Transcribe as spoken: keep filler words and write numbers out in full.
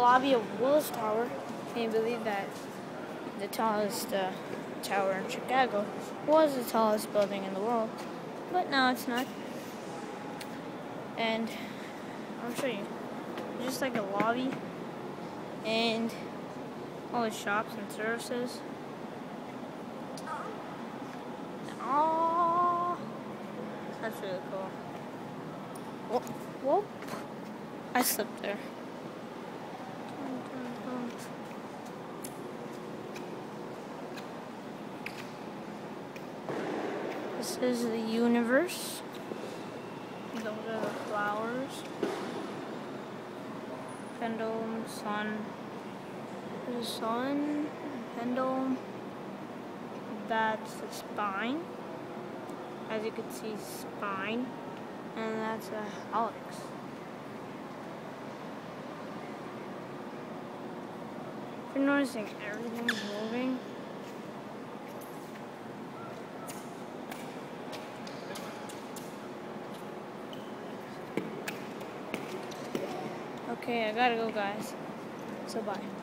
Lobby of Willis Tower. Can you believe that the tallest uh, tower in Chicago was the tallest building in the world? But now it's not. And I'll show you. Just like a lobby and all the shops and services. Oh, that's really cool. Whoop, whoop. I slipped there. This is the universe. Those are the flowers. Pendulum, sun. There's a sun, pendulum. That's the spine. As you can see, spine. And that's a helix. If you're noticing everything's moving. Okay, I gotta go, guys. So bye.